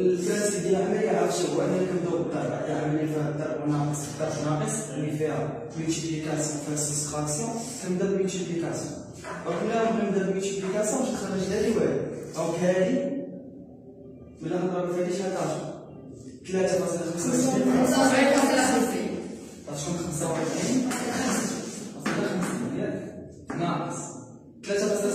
والبرانسيب ديال العمليه عرفت هو اننا كنبداو بالضرب، عندنا عمليه فيها الضرب وناقص الضرب ناقص، يعني فيها ملتيبليكاسيون فيها سوستراكسيون، كنبدا بالملتيبليكاسيون. دونك ملي نبدا بالملتيبليكاسيون باش نخرج هادي وهادي، دونك هادي ملي نضرب في هادي شحال تعرف 3.75 غتكون 45 ياك ناقص 3.75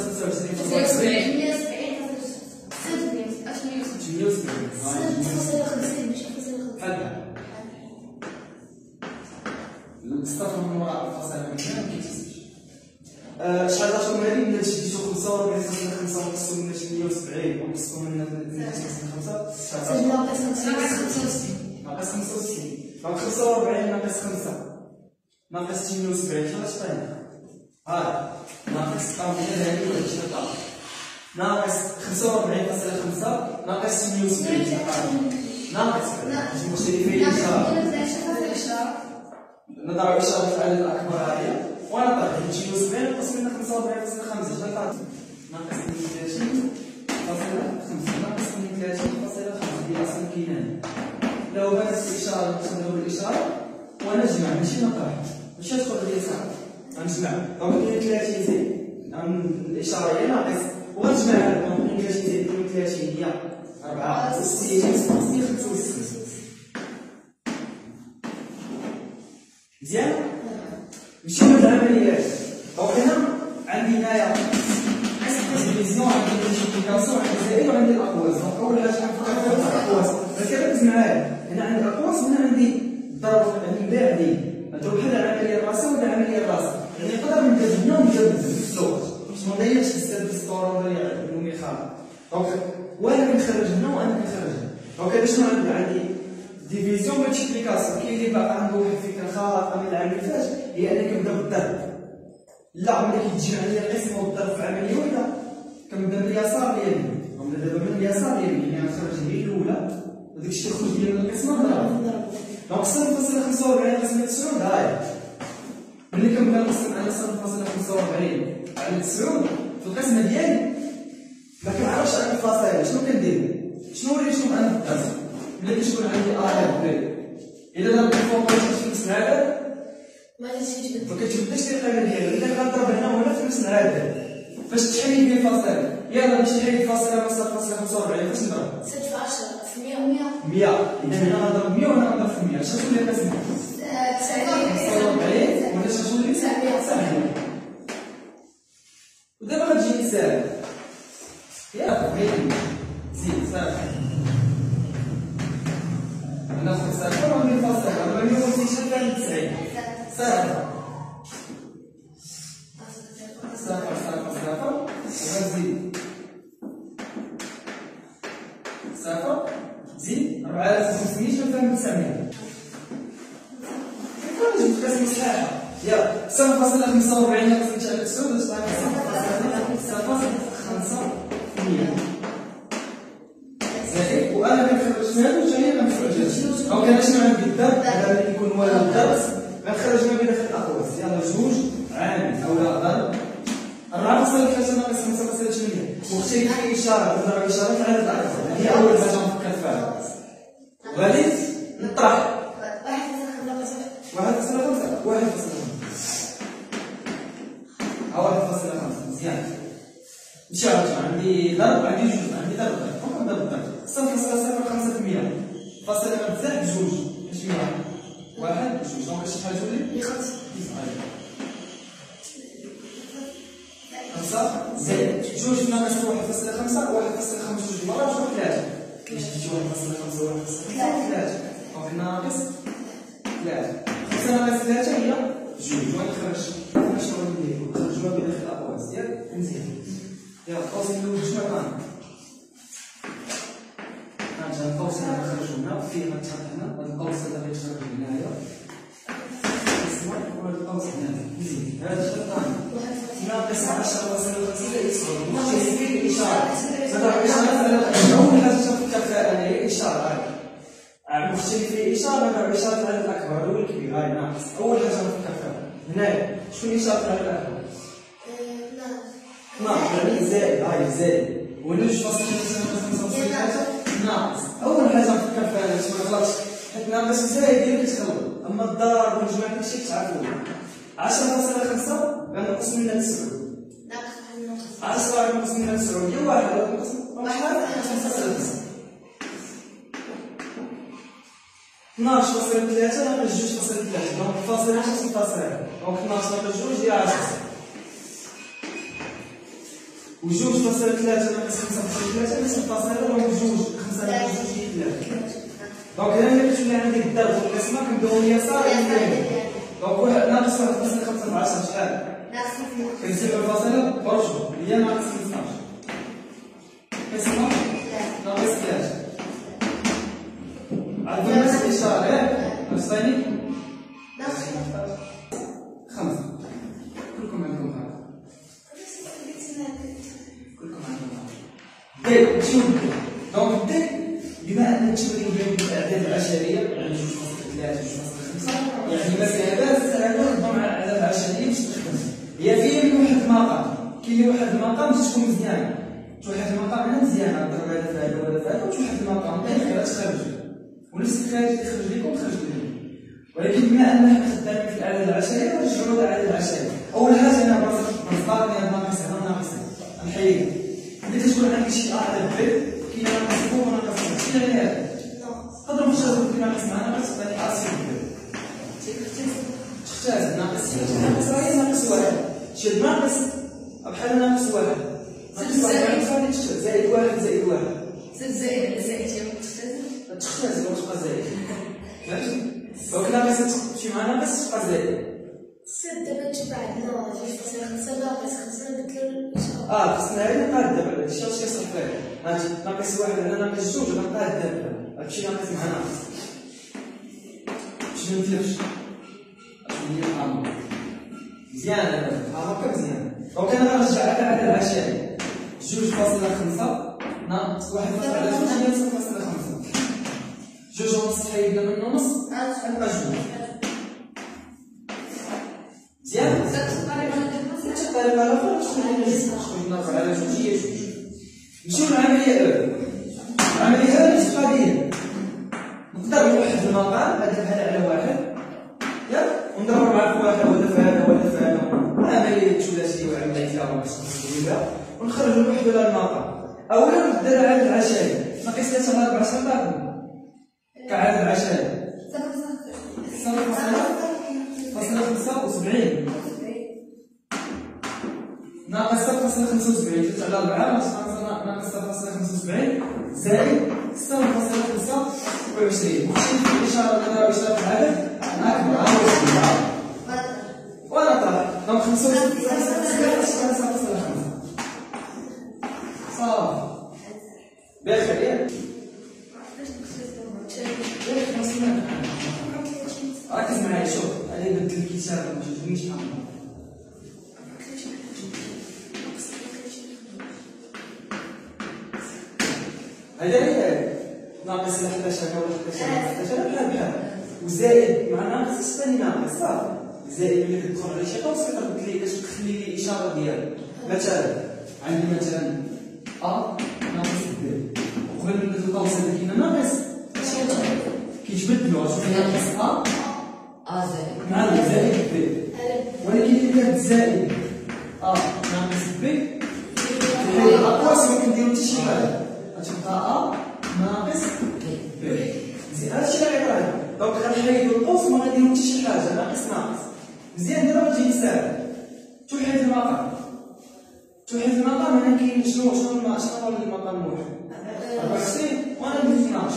الصفر من وراء الفاصلة ما كيتحسبش. شحال غتكون هادي؟ ملي تشديتو 45.5 ونقصتو من 170 ونقصتو من 205 ناقص 65. دونك 45 ناقص 5 ناقص 78 شحال غتبان؟ هاي ناقص طامية هادي ولا شحال طامية؟ ناقص 45.5 ناقص 78 ناقص مختلفين نضع إشارة العدد الأكبر هاهي ونضع 78 نقص منها 45.5 شحال تعطي؟ ناقص 32.5 ناقص 32.5 هي أصلا كاينة. لو بانت الإشارة نقسمها بالإشارة ونجمع ماشي نطرح، ماشي تدخل اليسار غنجمع. دونك 32 زائد الإشارة هي ناقص وغنجمعها، دونك 32 زائد 32 هي 64 65. مزيان؟ نمشيو للعمليات. دونك هنا عندي هنايا ديفيزيون، عندي ملتيبليكاسيون، عندي زائد وعندي الأقواس. دونك أول حاجة غنفكر فيها هي الأقواس، ولكن ركز معايا هنا عندي الأقواس وهنا عندي الضرب، عندي بعدين هادو بحال العملية الراسية ولا العملية الراسية، يعني نقدر نبدا هنا ونبدا في نفس الوقت باش منضيعش بزاف ديال الصورة ونضيع النومي خالص. دونك وانا كنخرج هنا وانا كنخرج هنا. دونك هذا شنو عندي؟ ديفيزيون ملتيبليكاسيون. كاين اللي باقا عنده واحد الفكرة خاطئة من العام اللي فات، هي أنا كنبدا بالضرب. لا ملي كيتجمع لي القسم والضرب في عملية واحدة كنبدا من اليسار لليمين، كنبدا دابا من اليسار لليمين، يعني غنخرج هي الأولى وداك الشيء يخرج لي من القسمة نضرب. دونك 0.45 قسمة 90 هاي. ملي كنبدا نقسم على 0.45 على 90 في القسمة ديالي ما كنعرفش عن الفاصلة، شنو كندير؟ شنو وريتكم أنا في الدرس؟ ملي كتكون عندي A و B، إلا ضربت فوق في نفس العدد ما كتبداش دير القاعدة ديالو، إلا كنضرب هنا وهنا في نفس العدد فاش تحيد بين فاصلة، يلاه باش تحيد فاصلة من 0.45 فاش نضرب؟ 6 في 10 في 100 و100. إذا هنا غنضرب 100 وهنا غنضرب في 100، شنو تولي القسمة؟ 45 ولا شنو تولي؟ 900. ودابا غتجي نسال ياك بغيتي زيد صافي ناخذ صفر وندير فاصلة، دابا 150 شحال كانت 90 صافي صفر وغنزيد صفر زيد 4500 شحال كانت 900 كيفاش جبت قسمة صحيحة؟ ياك 0.45 ناقص 900 واش طلع 0.5% زائد وانا كنخرج من هادو حتى هي كنخرج هادي. دونك انا شنو عندي الضرب؟ هذا ملي يكون والو الضرب غنخرج ما بين الأقواس، يلاه جوج عامل اولا ضرب 4.3 ناقص 5.8 مختلف في إشارة نضرب إشارة في العدد الأكبر، هي أول حاجة نفكر فيها. وغادي نطرح 1.5 مزيان. مشى عندي ضرب عندي جوج، عندي ضرب فقط ضرب 0.05% فاصلة بزاف بجوج اش هي؟ 1 جوج، دونك شحال تولي؟ 5 زائد جوج ناقص 1.5 1.5 جوج مرات جوج 3 باش تجي 1.5 1.3 دونك ناقص 3 5 ناقص 3 هي جوج ونخرج شنو ندير؟ نخرج ما بين الأقواس ديال مزيان. يلا القوس الأول شنو كان؟ هذا القوس اللي غنخرجو هنا فيه غتحط هنا، هذا القوس اللي غيتخرج هنايا اسمه وهذا القوس هنايا مزيان. هذا شنو كان؟ ناقص 10.5 مختلف في الإشارة. مثلا الإشارة أول حاجة تفكر فيها أنا هي الإشارة هاي مختلف في الإشارة، هذا الإشارة العدد الأكبر هو الكبير هاي ناقص، أول حاجة نفكر فيها. هنايا شكون الإشارة العدد الأكبر؟ ناقص زائد هاي زائد ولا 2.5 ناقص اول حاجه نفكر فيها باش ما نغلطش حيت ناقص زايد هي اللي كتغلط اما الضرب والجمع داكشي كتعرفوه 10.5 غنقص منها 9 ناقص 10 غنقص منها 9 هي واحد غنقص شحال 12.3 ناقص 2.3 دونك الفاصله 5.1 دونك 12 ناقص 2 هي 10 و 2.3 ناقص 5.3 نفس الفاصله دونك 2 5 ناقص 2 هي 3 دونك هنا ملي كتولي عندك الضرب والقسمه كنبداو اليسار واليمين دونك واحد ناقص 1.5 في 10 شحال؟ كنزيد الفاصله برجو هي ناقص 15 قسمه ناقص 3 عندنا نفس الاشاره ياك عرفتيني؟ ناقص 5 كلكم عندكم هكا كلكم عندكم هكا دي شوف دونك دي بما ان التمرين بين الاعداد العشريه يعني 2.3 2.5 يعني مثلا هذا نظام على الاعداد العشريه باش تخدم هي فيها من واحد المقام كاين لي واحد المقام باش تكون مزيانه واحد المقام هنا مزيانه ضرب هذا في هذا وهذا في هذا واحد المقام ثاني تخرج ونفس الخارج اللي يخرج لكم خرج لكم ولكن بما ان حنا خدامين في الاعداد العشريه نرجعوا للاعداد العشريه اول حاجه انا نصدر لي ناقص هنا ناقص نحيد ملي كتكون عندي شي اعداد بيض كاين ناقص فوق وناقص تحت شنو يعني هذا؟ تقدر مش تقول كاين ناقص مع ناقص ثاني عاصي تختار ناقص راهي ناقص واحد شد ناقص بحال ناقص واحد ناقص واحد غادي تشد زائد واحد زائد واحد زائد تختار واش بقى زائد فهمتي؟ دونك ناقص تمشي مع ناقص تبقى زائد دابا تبع عندنا 2.5 ناقص 5 نبدلو الاشاره خصنا غير نقاد دابا هادشي واش كيصرف فيه هانتي ناقص واحد هنا ناقص 2 غنقاد دابا هادشي ناقص مع ناقص باش منتلفش هي الامر مزيان هكا مزيان دونك انا غنرجع على العدد العشري 2.5 ناقص 1.2 هي 0.5 2.5 حيدنا من نص غنبقى 2 مزيان الطريقه الاخرى تكون نضرب على 2 هي 2 نمشيو للعمليه الاولى العمليه الاولى نفس القضيه نقدر نوحد المقام هذا بحال على واحد ياك ونضرب مع واحد ولا في هذا ولا في هذا عمليه ثلاثيه وعمليه طويله ونخرجوا الوحده ولا المقام اولا نبدا العدد العشري ناقص 3 على 4 صفر كعدد عشري 0.75 ناقص 0.75 على 4 ناقص 0.75 زائد 6.25 ماشي في الاشاره هنا اشاره العدد اكبر وانا طالع دونك 65 صافي بخير ياك ركز معايا شوف انا بدلت الكتاب ما تجبنيش معاهم هذا هي ناقص 11 ولا 11 بحال وزائد مع ناقص ثاني ناقص صافي زائد ملي كتدخل على شي قوس كترد لي باش تخلي لي الاشاره ديالك مثلا عندي مثلا ا ناقص ب وقبل ما ندير القوس هذا كاين ناقص كيتبدلوا شوف ناقص ا زائد مع زائد ب ولكن اذا كانت زائد ا ناقص ب في الاقواس ممكن نديرو حتى شي حاجه غتبقى ا ناقص ب مزيان هادشي اللي غيطرا دونك غنحيدو القوس وما غنديرو حتى شي حاجه ناقص مزيان دابا غتجي ساهل توحيد المقام هنا كاين شنو هو المقام الواحد 24 وانا ندير 12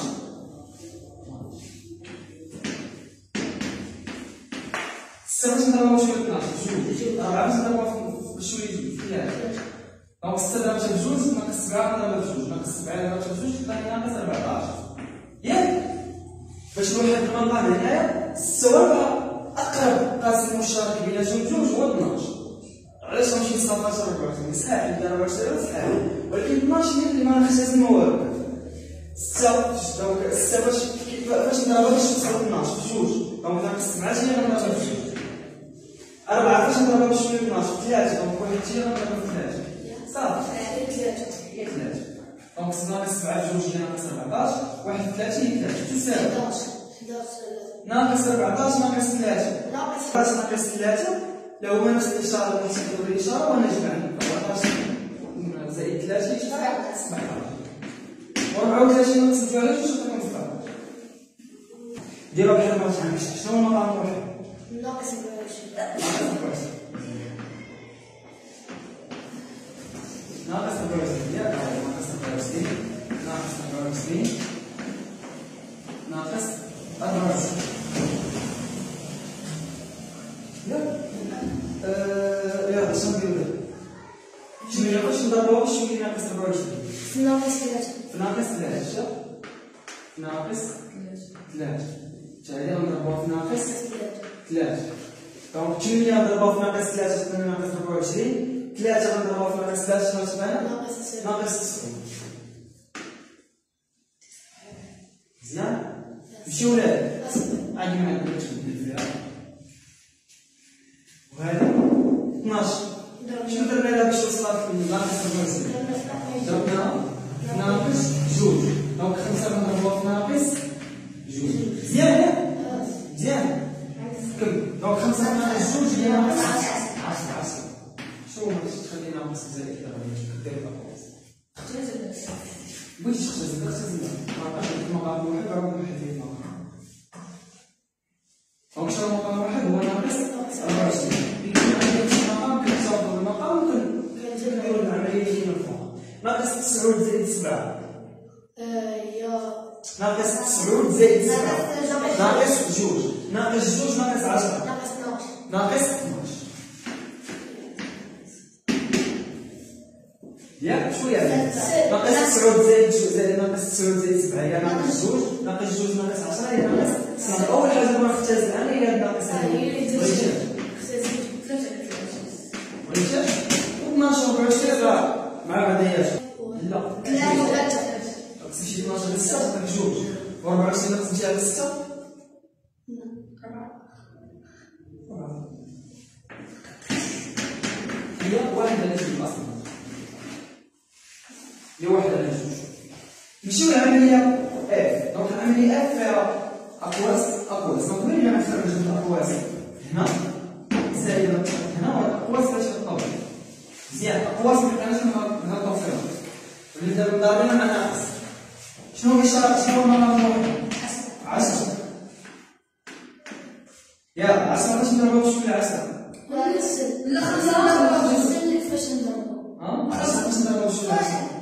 6 باش نضربو شويه 12 جوج 4 باش نضربو بشويه فيها دونك 6 ضربتها في جوج ناقص 7 ضربتها في جوج ناقص 7 ضربتها في جوج ثاني ناقص 14 ياك باش نوحد المقام هنايا 6 و 4 اقرب قاسم مشترك بيناتهم جوج هو 12 علاش غنمشي ل 19 24 ساهل 24 ساهل ولكن 12 هي اللي ما نختزم والو 6 دونك 6 باش نضربها باش توصل 12 في جوج دونك ناقص 7 هي غنضربها في جوج 4 باش نضربها بشويه 12 في 3 دونك واحد هي غنضربها في 3 صافي 3 دونك ناقص 7 في 2 هي ناقص 14 1 في 3 هي 3 تساوي 11 ناقص 14 ناقص 3 ناقص 3 لو هما نفس الإشارة نحسبوا الإشارة ونجمع 14 زائد 3 يساوي 17 34 ناقص 3 شنو تكون 17 ديروها بحال ما تفهمش شنو هو المقام الواحد ناقص 24 ناقص 24 ياك ناقص 24 ناقص 24 ناقص 24 ياك يلا شنو نديرو شنو هي باش نضربوها شنو هي ناقص 24 ناقص 3 ناقص 3 ناقص 3 تاهي غنضربوها في ناقص 3 دونك 8 نضربوها في ناقص 3 تبان ناقص 24 3 غنضربوها في ناقص 3 شنو تبان ناقص 9 مزيان نمشيو لهاد عندي ما عندكش نبدل فيها وهذا 12 شنو درنا لها باش وصلت لناقص 24 ضربناها في ناقص 2 دونك 5 غنضربوها في ناقص 2 مزيان مزيان كمل دونك 5 ناقص 2 هي ناقص 10 شنو باش تخلي ناقص زائد كذا غادي دير الأقواس بغيتي تختزل مابقاش عندك مقام واحد راه واحد ديال المقام دونك شنو مقام واحد هو ناقص 24 يكون عندك مقام كنتصاوبوا المقام وكنديروا العمليه اللي هنا الفوق ناقص 9 زائد 7 ناقص 9 زائد 7 ناقص 2 ناقص 2 ناقص 10 ناقص 12 ياك شو يعني؟ ناقص 9 زائد ناقص 9 زائد 7 هي ناقص 2 ناقص 2 ناقص 10 هي ناقص 12 أول حاجة بغا نختزل أنا هي هاد ناقص وليتاش و 12 و 24 راه مع بعضياتهم لا 3 تمشي 12 ل 6 تعطيك 2 و 24 ناقص على 6 هي 1 على 2 أصلا هي 1 على 2 نمشيو للعملية اف دونك العملية اف فيها أقواس دونك من اللي غنخرج من الأقواس هنا زائد هنا والأقواس باش تطبق مزيان الأقواس محتاجين نهضرو فيهم ولي دابا ضاربين مع ناقص شنو هو الإشارة شنو هو المقام الواحد 10 يلا 10 باش نضربو بشكون 10 لا 5 كيفاش نضربو 10 باش نضربو بشكون 10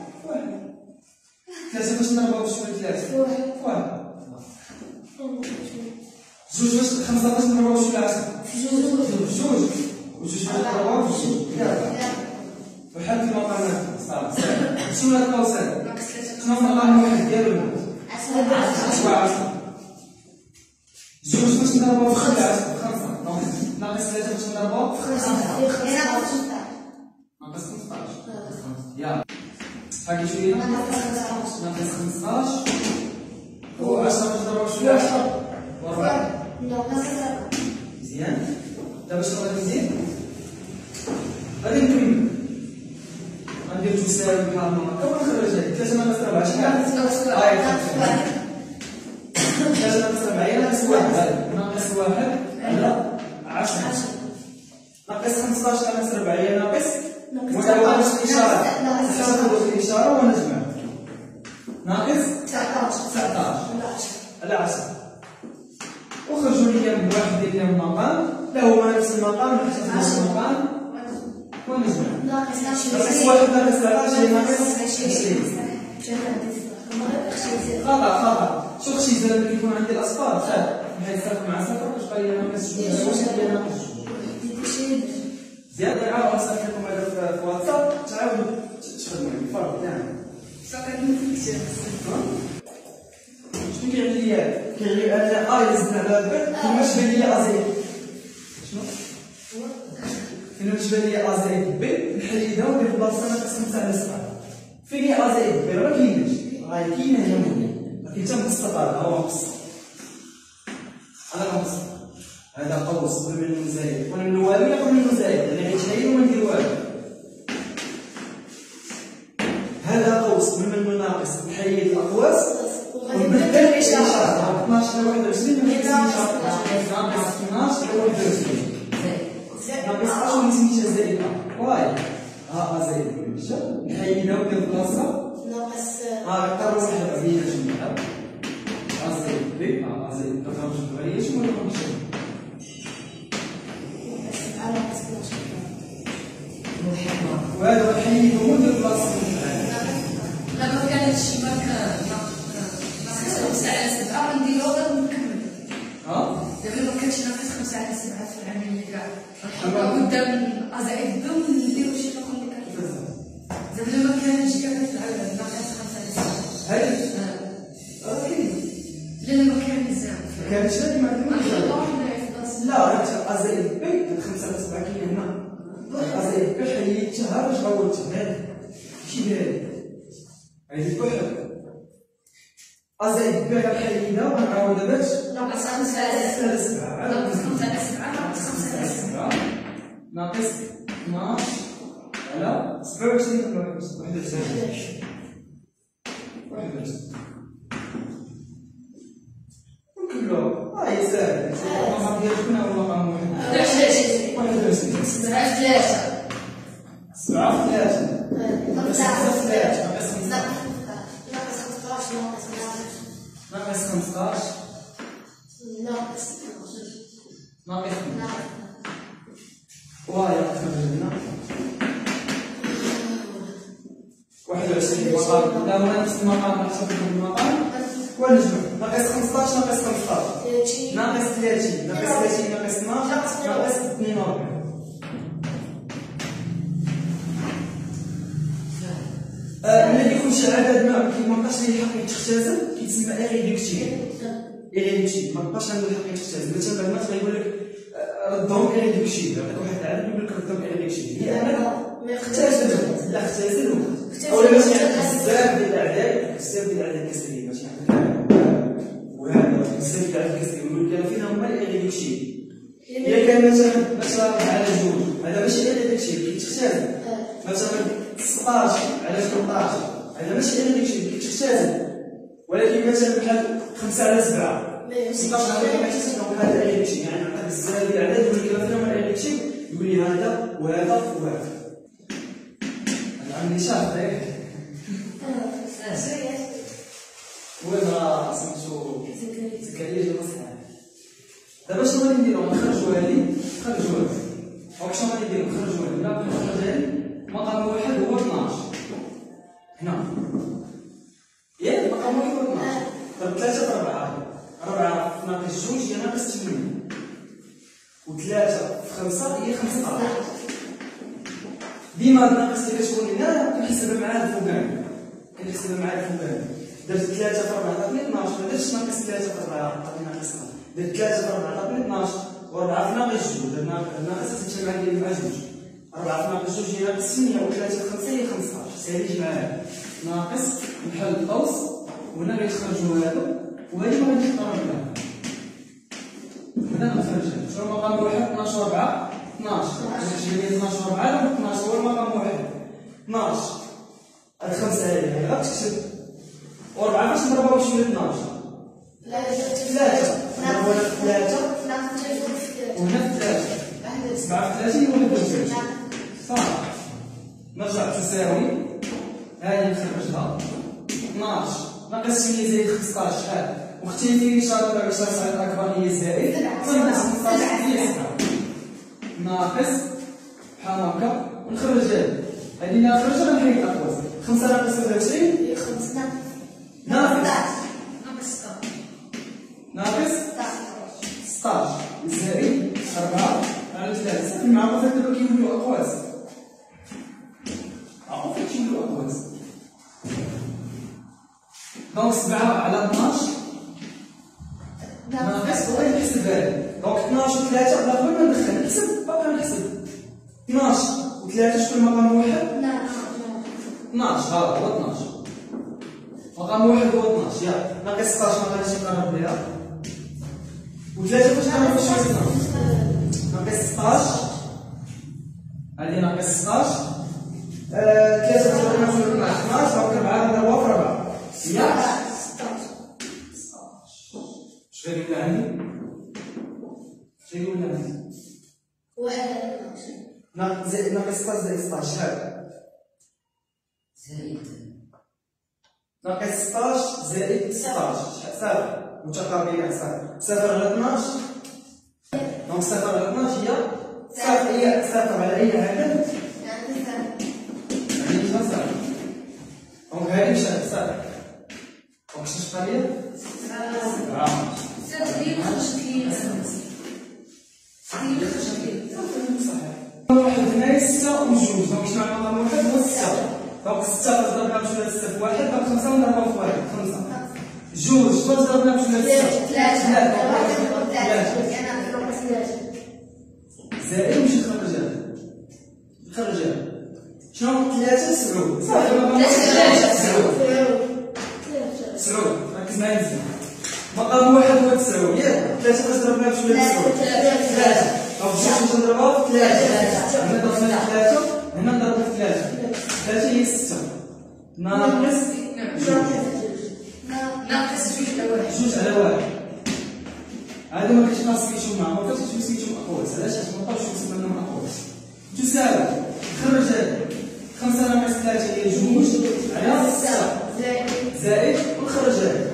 3 باش نضربو بشكون 3 1 جوج باش 5 باش نضربو بشكون 10 جوج وجوج باش نضربو بجوج يلا وحل في المقامات صافي شنو هاد القوسين شنو هو المقام الواحد ديالو 10 جوج باش نضربو في 5 ناقص 3 باش نضربو في 5 ناقص 15 يلا هاكي شويه ناقص 15 و 10 باش نضربو في 10 و4 مزيان دابا شنو غادي ندير غادي نكمل غندير تساوي بحال هكا ونخرج هادي 3 ناقص 4 شحال هاي 3 ناقص 4 هي ناقص 1 ناقص 1 على 10 ناقص 15 ناقص 4 هي ناقص ونعاود الإشارة نحاول الإشارة ونجمع ناقص 19 على 10 وخرجوا لي بواحد ديال المقام لا هو نفس المقام نحسب المقام ونجمع ناقص 1 ناقص 13 هي ناقص 20 خطأ شوف شي زاد ملي يكون عندي الأصفار خير بحيث صفر مع صفر كتبقى لي ناقص 2 هي ناقص 2 زيادة عاود نصيفطكم هذا في واتساب تعاودوا تخدموا يعني الفرق تاعنا شنو كيعني ليا؟ كيعني أن أ يزيد على ب كيما تبان ليا أ زائد شنو؟ كيما تبان ليا أ زائد ب نحيدها وندير في بلاصتها ناقص 5 على 7 فين هي أ زائد ب؟ راه مكايناش راهي كاينة هي ولكن تا مبسط هذا هو مبسط هذا مبسط هذا قوس قبل منه زايد قبل منه والو قبل منه زايد يعني غيتحيد وما ندير والو هذا قوس قبل منه ناقص أ شنو سميتها زائد أ واي ها زائد ب شوف نحيدها ودير بلاصتها ناقص قرر واحد بينا شنو نلعب أ زائد ب زائد ب ترجم هي شنو نقول شنو وهذا نحيدو وندير بلاصتهم لا ما كانتش ناقص 5 على 7 غنديرو غير ونكمل. دابا ما كانتش ناقص 5 على 7 في العملية كاع نحطها قدام أ زائد ب ونديرو شي رقم اللي كان. دابا ما كانتش كاع ناقص 5 على 7 هاي لا ما كان بزاف. ما كانتش هادي ما عندهمش. لا أ زائد ب 5 على 7 كاين هنا أ زائد ب حيدتها باش غوّلتها هادي ماشي بهادي هادي بوحدها أ زائد ب غنحيدها وغنعاودها باش ناقص 5 على 7 ناقص 5 على 7 ناقص 5 على 7 ناقص 12 على 27 21 نكملو هاي ساهل المقام ديالك شكون هو المقام واحد 21 7 في 3 7 في 3 ناقص 15 ناقص واي خرج لنا 21 مقام لا هو نفس المقام نحسب المقام ونجمع ناقص 15 ناقص 15 ناقص 30 ناقص 30 ناقص 12 ناقص 42 ملي يكون شي عدد ما كيبقاش ليه الحق يتختزل كيتسمى ايريدكتيف ما بقاش عنده الحق يتختزل مثلا الناس غيقول لك ردهم ايريدكتيف هذاك واحد العدد يقول لك ردهم ايريدكتيف هي انا اختزل لا اختزل اولا ماشي بزاف ديال الاعداد الكسريه ماشي وهذا بزاف ديال الاعداد الكسريه يقول لك فين هما الايريدكتيف الا كان مثلا 10 على 2 هذا ماشي ايريدكتيف كيتختزل مثلا 16 على 18 هذا ماشي ايريدكتيف كيتختزل ولكن مثلا بحال 5 على 7 16 على 7 كيتسمى هذا ايريدكتيف يعني عطاك بزاف ديال الاعداد يقول لك فين هما الايريدكتيف يقول لي هذا وهذا وهذا هذا عندي شرط ياك وين سميتو زكريا جا مصلحه دابا شنو غادي نديرو نخرجو هادي نخرجو هادي دونك شنو غادي نديرو نخرجو هادي لا نخرج هادي مقام واحد هو 12 هنا ياك مقام واحد هو 12 ضرب 3 في 4 4 ناقص 2 هي ناقص 8 و3 في 5 هي 15 ديما الناقص اللي كتكون هنا كنحسبها مع هاد الفوقاني درت 3 في 4 عطاتني 12 ما درتش ناقص 3 في 4 عطاتني ناقص 12 درت 3 في 4 عطاتني 12 و4 في ناقص 2 درنا الناقص تتجمع ديالي مع 2 4 في ناقص 2 هي ناقص 8 و3 في 5 هي 15 ساهل جمعها ناقص نحل القوس وهنا غيتخرجوا هادو وهادي ما غاديش نضرب لها هنا غنخرجها شنو مقام واحد 12 و 4 12 يعني 12 و 4 ولا 12 هو المقام واحد 12 هاد 5 هادي غتكتب و 4 باش نضربها بشويه 12 لا 3 نضربوا هنا 3 وهنا 3 7 في 30 و 21 صافي نرجع تساوي هادي نخرجها 12 ناقص 8 زائد 15 شحال واختي ان شاء الله 10 ساعات اكبر هي زائد ناقص 15 هي 7 ناقص بحال هكا ونخرج هادي نخرجها غنحيد الاقواس 5 ناقص 21 هي 5 ناقص 16 زائد 4 على 3 صافي مع بعض دابا كيوليو اقواس عرفتوا كيفاش يوليو اقواس دونك 7 على 12 ناقص بغيت نحسب هادي دونك 12 و 3 بلا قبل ما ندخل نحسب باقي نحسب 12 و 3 شكون مقام واحد؟ 12 ها هو 12 مقام واحد هو 12 ياك ناقص 16 ما غاديش نقرب ليها و 3 فاش غنقرب شويه ناقص 16 هادي ناقص 16 3 تضرب مع 12 دونك 4 نضربوها في 4 ياك 16 شنو يقول عندي؟ شنو يقول عندي؟ واحد على 12 زائد ناقص 16 زائد 16 شحال؟ ناقص 16 زائد 16 صفر متقابلان صفر على 12 دونك صفر على 12 هي صفر هي صفر على أي عدد؟ يعني صفر دونك هذه شحال صفر دونك شنو بقى ليا؟ واحد هنايا 6 و 2 دونك شنو معنى رقم واحد هو 6 دونك 6 ضربنا بجوج 6 في واحد دونك 5 ونضربهم في واحد 5 جوج شنو ضربنا بجوج 6 زائد ماشي خرجها شنو 3 7 صح ولا 9 ركز معايا مزيان مقام واحد هو 9 ياك 3 ضربنا بجوج 9 3 أو شوف نضربها في 3 هنا ضربنا في 3 هنا نضربها في 3 3 هي 6 ناقص جوج على واحد هذا ما كاينش خاص كيشوف معاه ما كاينش كيشوف أقواس علاش ما بقاوش يوصل منهم أقواس تساوي خرج هذا 5 ناقص 3 هي جوج على 6 زائد ونخرج هذا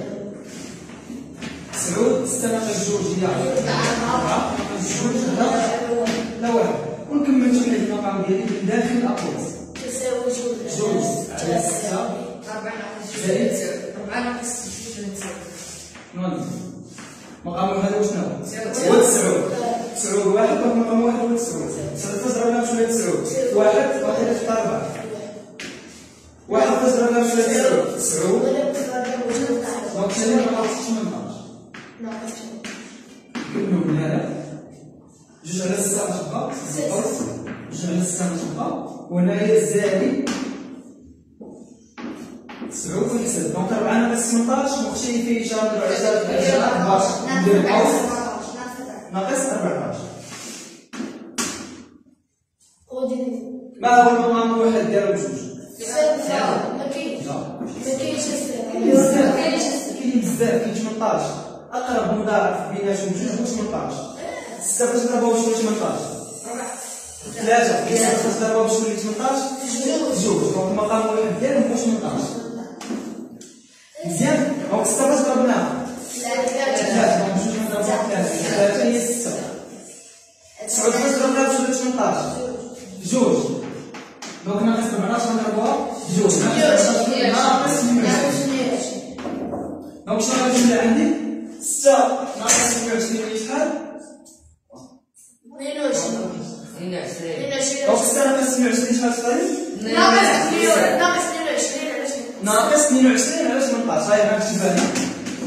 9 6 ناقص جوج هي 4 جوج على واحد ونكمل تحليل المقام ديالي من داخل الأقواس تساوي جوج على 6 زائد 4 ناقص 2 نون مقام واحد هو شنو؟ هو 9 9 واحد دونك مقام واحد هو 9 ضربنا بشويه 9 واحد واحد في 4 واحد ضربنا بشويه 9 دونك شنو ناقص 18 كملوا من هذا جوج على 6 تبقى جوج على 6 تبقى وهنايا زائد 9 ونحسب دونك 4 ناقص 18 مختلف فيه إشارة الإشارة 14 ندير قوس ناقص 14 ما هو المقام الواحد ديالو بجوج؟ ما كاينش كاين بزاف كاين 18 أقرب مضاعف بيناتهم بجوج هو 18 6 باش نضربو بشويه 18 3 باش نضربو بشويه 18 جوج دونك المقام الواحد ديالهم هو 18 مزيان دونك 6 باش ضربناها 3 دونك جوج نضربوها في 3 هي 6 9 باش ضربناها بشويه 18 جوج دونك ناقص 14 نضربوها بجوج ناقص 22 دونك شنو غنجمع عندي 6 ناقص 22 هي شحال؟ 22 دونك 6 ناقص 22 شحال تقريبا؟ ناقص 22 على 18 هاي غنكتبها هنا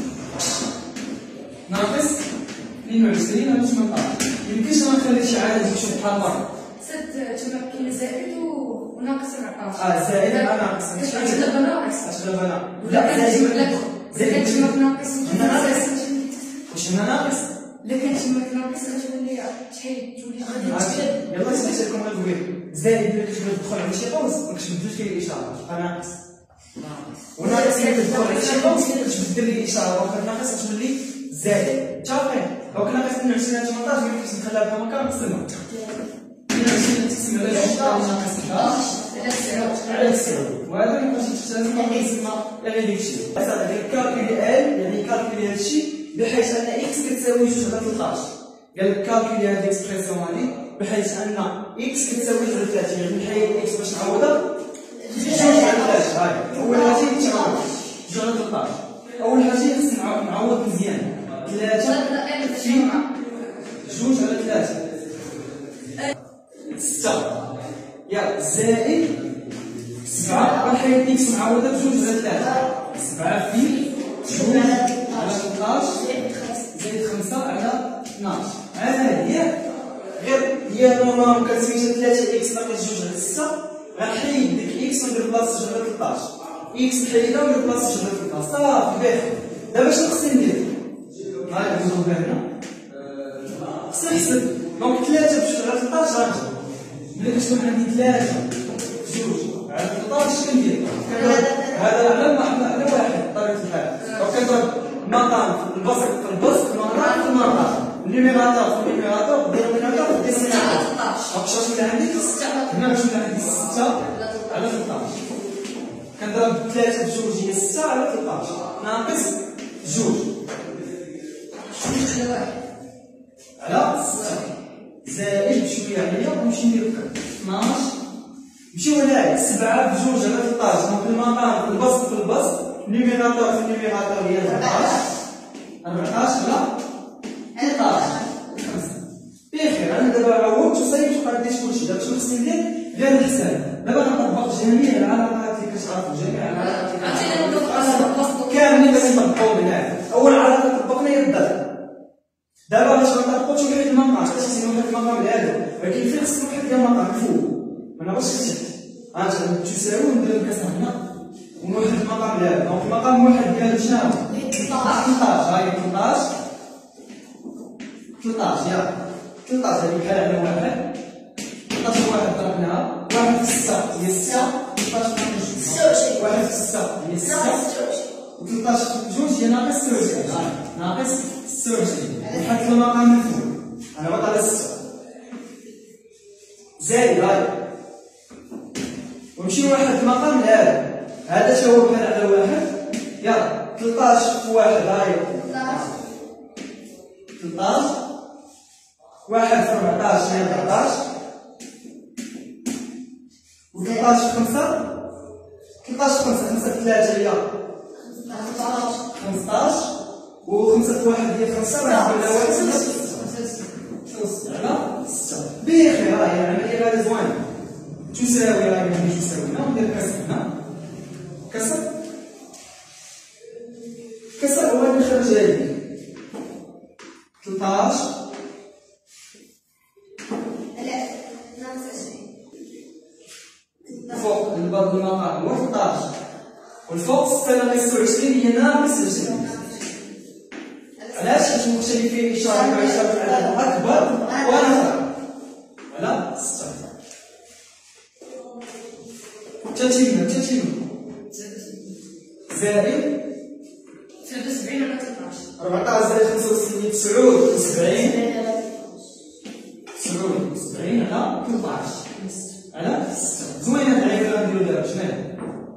ناقص 22 على 18 يمكنش نخلي شي عدد يمشي بحال مرة 6 تما كاين زائد وناقص 14 زائد مع ناقص غتغلب ناقص لا زائد تما ناقص واش هنا ناقص لا كان تما ناقص غتولي تحيد تولي غادي يلاه سمعت لكم غتقول زائد ملي كتبغي تدخل على شي قوس ما كتبدلش فيه الإشارة تبقى ناقص وناقص ملي كتدخل على شي قوس كتبدل لي الإشارة وقت ناقص تولي زائد متفقين دونك ناقص 22 على 18 ما يمكنش نخليها بها مكان نقسمها 22 تقسم على 2 ناقص 11 على 9 وهذا ما يمكنش لازم نقسمها يعني داكشي يعني كالكولي ال يعني كالكولي هادشي بحيث ان اكس كتساوي 2 على 13 قال لك كالكولي هاد ليكسبرسيون هادي بحيث ان اكس كتساوي 2 على 30 يعني نحيد اكس باش نعوضها 2 على 3 هاي اول حاجه كتعوض 2 على 13 اول حاجه خصني نعوض مزيان 3 في 2 على 3 6 يا زائد 7 غنحيد اكس نعوضها ب 2 على 3 7 في 2 على 13 زائد 5 على 12 هذه هي نورمال كتسميتها 3 اكس ناقص 2 على 6 غنحيد ديك اكس وندير بلاصه 2 على 13 اكس نحيدها وندير بلاصه 2 على 13 صافي باهي دابا شنو خصني ندير؟ هاي ندوزو هنا خصني نحسب دونك 3 في 2 على 13 غنجيب ملي كتكون عندي 3 2 على 13 كندير هذا على واحد بطبيعة الحال دونك كنضرب مقام في البسط مقام في المقام النيميراتور في النيميراتور ديرو من هنا واش ولا عندي 6 هنا باش ولا عندي 6 على 13 كنضرب 3 بجوج هي 6 على 13 ناقص جوج على 6 زائد بشويه عليا ونمشي ندير 12 نمشيو لهاد 7 بجوج على 13 دونك المقام في البسط النيميراتور في النيميراتور هي 14 على 13 بخير. انا دابا عوضت وصايبت وقديت كلشي دابا شنو خصني ندير غير الحساب. دابا غنطبق جميع العلاقات اللي كتعرفوا جميع العلاقات كاملين باش نطبقوا من هنا. اول علاقه طبقنا هي الضرب. دابا باش نطبقوا شي واحد المقام كتحسبوا واحد المقام لهذا ولكن فين خصنا واحد المقام الفوق ما نبغيش تحت غنجعل تساوي وندير الكسر هنا ونوحد المقام لهذا. دونك المقام واحد ديال شنو هو 13 هاي 13 ياك 13 هذه بحال على واحد 13 واحد ضربناها واحد في 6 هي 6 13 26 واحد في 6 هي 6 و 13 في جوج هي ناقص 26 ناقص 26 نحط المقام من فوق انا باقي على 6 زائد هاي ونمشي واحد المقام لهذا هذا شنو هو بحال على واحد يلا 13 في واحد هاي 13 واحد في 14 هي 14 و 13 في 5 13 في 5 5 في 3 هي 15 و 5 في 1 هي 5 غنقول لها 1 على 6 بخير. هاهي العملية هذه زوينة تساوي هاي ملي تساوي هنا وندير كسر هنا كسر هو اللي خرج هادي 13 فوق الباب المقام هو 13 والفوق 6 ناقص 26 هي ناقص 20 علاش؟ باش مختلفين يشاركوا العدد اكبر وانا على 6 تتم زائد 73 على 13 14 زائد 65 79 على 13 على 6 زوينه العيبه اللي نديرو دابا شنو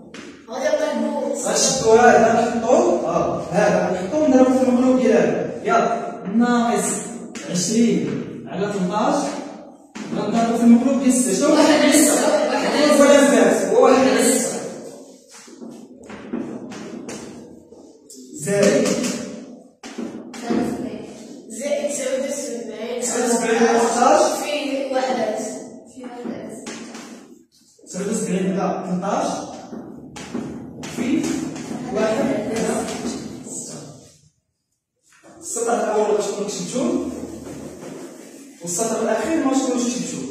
غنشدو هذا نحطو هذا نحطو ونضربو في المقلوب ديال هذا يلا ناقص 20 على 18 غنضربو في المقلوب ديال 6 شنو واحد على 6 ولا زاد هو واحد على 6 زائد 77 على 13 في واحد 77 على 13 في واحد على 6 السطر الاول غتكون كتبتو والسطر الاخير ما تكونوش كتبتو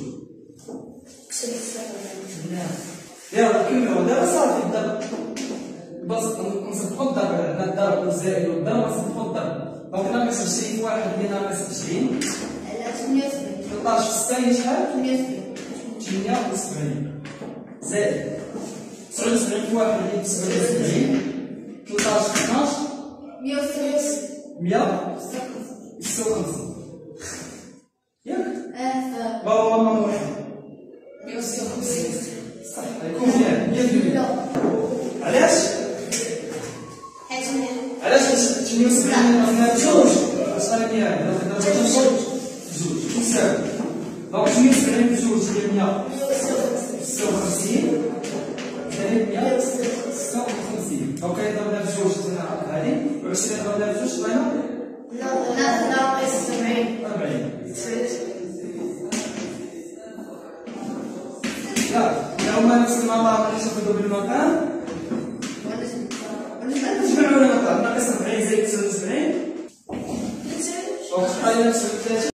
يلا كملوا دابا صافي الضرب بس نصبحو الضرب عندنا الضرب والزائد والضرب نصبحو الضرب دونك ناقص 20 في واحد هي ناقص 20 13 في 6 هي شحال 78 زائد 79 في واحد هي 79 13 في 12 156 ياك بابا ماما واحد 156 صح غيكون مزيان 100% علاش؟ علاش 78 راه بجوج واش غادي يعني جوج تساوي دونك 78 بجوج هي 156 زائد 156 دونك ضربنا بجوج هنا هذه و20 ضربنا بجوج بغينا ناقص 70 40 يلا هما نفس المقام نحتفظوا بالمقام نجمعوا المقام ناقص 40 زائد 79 وقت حاليا نفس 30